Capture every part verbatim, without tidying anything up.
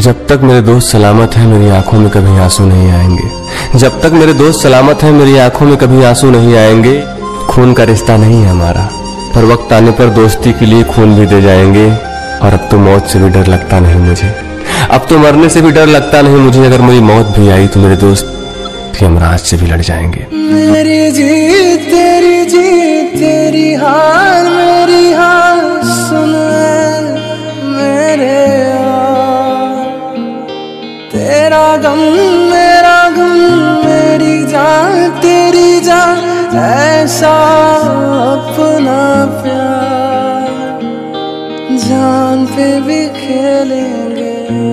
जब तक मेरे दोस्त सलामत हैं मेरी आंखों में कभी आंसू नहीं आएंगे। जब तक मेरे दोस्त सलामत हैं मेरी आंखों में कभी आंसू नहीं आएंगे। खून का रिश्ता नहीं है हमारा, पर वक्त आने पर दोस्ती के लिए खून भी दे जाएंगे। और अब तो मौत से भी डर लगता नहीं मुझे, अब तो मरने से भी डर लगता नहीं मुझे। अगर मेरी मौत भी आई तो मेरे दोस्त यमराज से भी लड़ जाएंगे। मेरी जीत तेरी जीत तेरी हार मेरी हार सुन मेरे यार। तेरा गम मेरा गम मेरी जान तेरी जान ऐसा अपना प्यार। जान पे भी खेलेंगे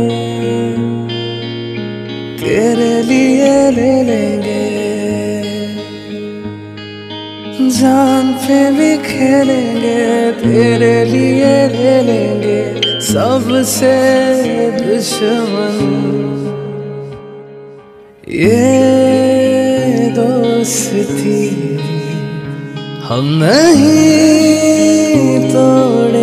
तेरे लिए ले लेंगे। जान पे भी खेलेंगे तेरे लिए ले लेंगे। सबसे दुश्मन ये दोस्ती हम नहीं तोड़